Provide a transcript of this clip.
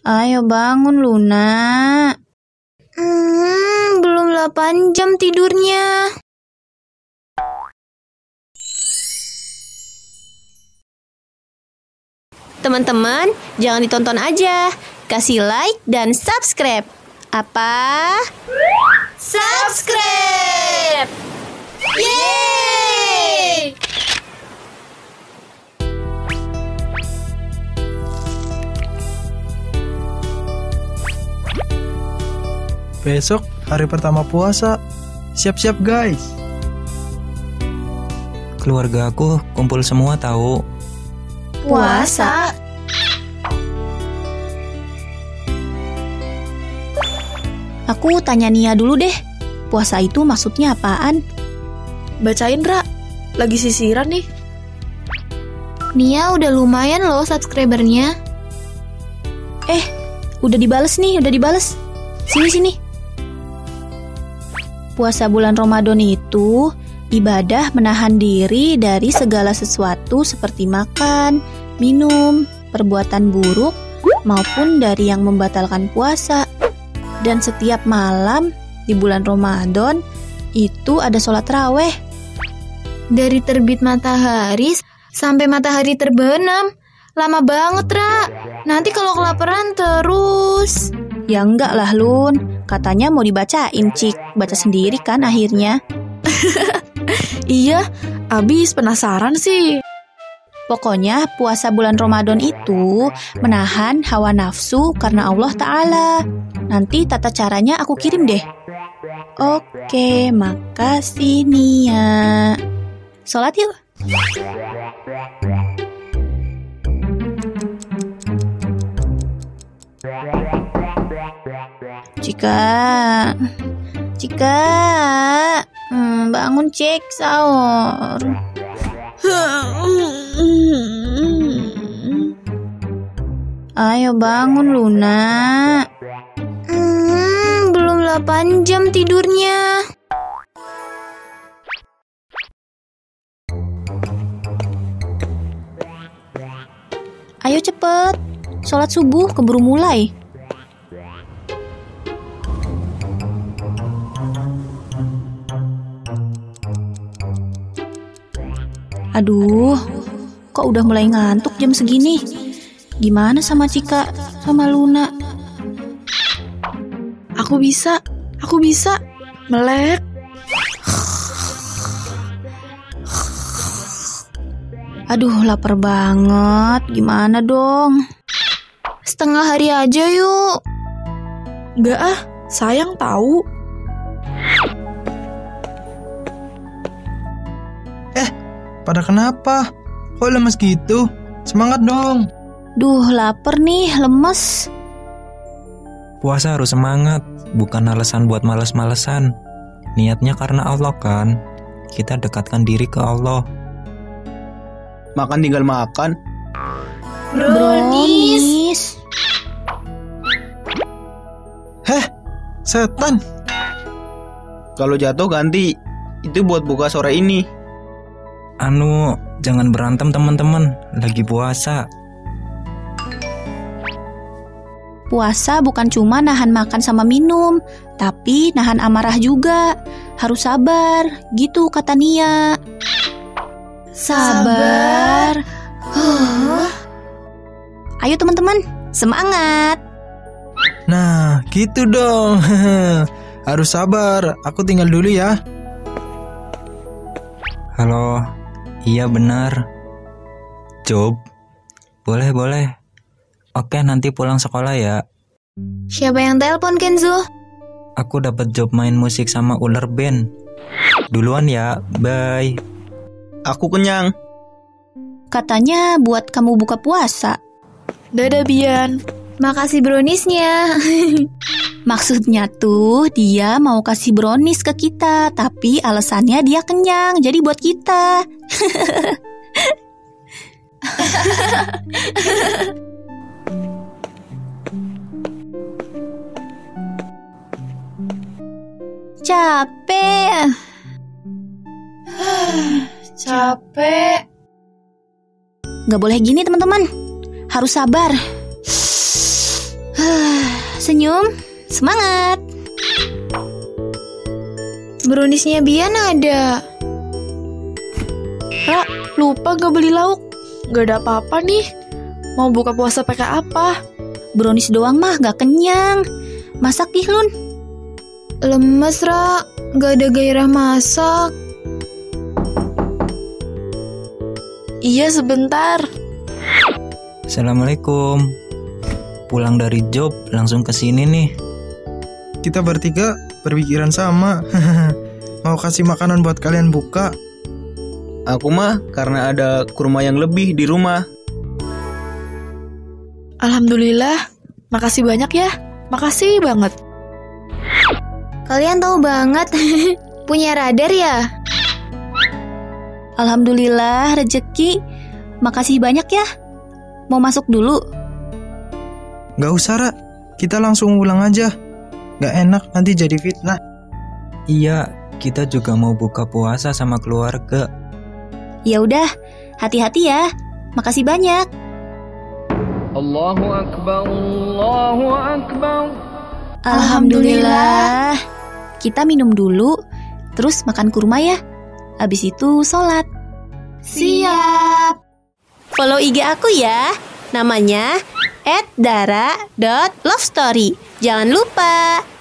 Ayo bangun, Luna. Belum 8 jam tidurnya. Teman-teman, jangan ditonton aja. Kasih like dan subscribe. Apa? Subscribe! Yeay! Besok hari pertama puasa. Siap-siap guys. Keluarga aku kumpul semua tahu. Puasa? Aku tanya Nia dulu deh. Puasa itu maksudnya apaan? Bacain, Ra. Lagi sisiran nih. Nia udah lumayan loh subscribernya. Udah dibales nih, udah dibales. Sini. Puasa bulan Ramadan itu ibadah menahan diri dari segala sesuatu seperti makan, minum, perbuatan buruk, maupun dari yang membatalkan puasa. Dan setiap malam di bulan Ramadan itu ada sholat raweh. Dari terbit matahari sampai matahari terbenam. Lama banget, Ra. Nanti kalau kelaparan terus. Ya enggak lah, Lun. Katanya mau dibacain, Cik. Baca sendiri kan akhirnya. Iya, abis penasaran sih. Pokoknya puasa bulan Ramadan itu menahan hawa nafsu karena Allah Ta'ala. Nanti tata caranya aku kirim deh. Oke, makasih Nia. Sholat yuk. Cika, bangun Cik, sahur. Ayo bangun Luna. Belum 8 jam tidurnya. Ayo cepet, sholat subuh keburu mulai. Aduh, kok udah mulai ngantuk jam segini? Gimana sama Cika, sama Luna? Aku bisa. Melek. Aduh, lapar banget. Gimana dong? Setengah hari aja yuk. Nggak ah, sayang tahu. Pada kenapa? Kok lemes gitu? Semangat dong. Duh, lapar nih, lemes. Puasa harus semangat, bukan alasan buat males-malesan. Niatnya karena Allah kan. Kita dekatkan diri ke Allah. Makan tinggal makan. Brownies. Setan. Kalau jatuh ganti. Itu buat buka sore ini. Jangan berantem teman-teman. Lagi puasa. Puasa bukan cuma nahan makan sama minum, tapi nahan amarah juga. Harus sabar, gitu kata Nia. Sabar. Ayo teman-teman, semangat. Nah, gitu dong. Harus sabar. Aku tinggal dulu ya. Halo, iya benar. Job, boleh. Oke, nanti pulang sekolah ya. Siapa yang telepon, Kenzo? Aku dapat job main musik sama ular band. Duluan ya, bye. Aku kenyang. Katanya buat kamu buka puasa. Dadah Bian. Makasih browniesnya. Maksudnya tuh dia mau kasih brownies ke kita, tapi alasannya dia kenyang, jadi buat kita. Capek. Capek. Gak boleh gini teman-teman. Harus sabar. senyum. Semangat! Browniesnya Bian ada. Ra, lupa gak beli lauk. Gak ada apa-apa nih. Mau buka puasa pakai apa? Brownies doang mah gak kenyang. Masak ih, Lun. Lemes, Ra. Gak ada gairah masak. Iya, sebentar. Assalamualaikum. Pulang dari job langsung ke sini nih. Kita bertiga berpikiran sama. Mau kasih makanan buat kalian buka. Aku mah karena ada kurma yang lebih di rumah. Alhamdulillah. Makasih banyak ya. Makasih banget. Kalian tahu banget. Punya radar ya? Alhamdulillah rezeki. Makasih banyak ya. Mau masuk dulu? Gak usah, Ra. Kita langsung pulang aja. Gak enak nanti jadi fitnah. Iya, kita juga mau buka puasa sama keluarga. Ya udah, hati-hati ya. Makasih banyak. Allahu Akbar, Allahu Akbar. Alhamdulillah. Kita minum dulu, terus makan kurma ya. Abis itu sholat. Siap. Follow IG aku ya. Namanya @dara.lovestory. Jangan lupa.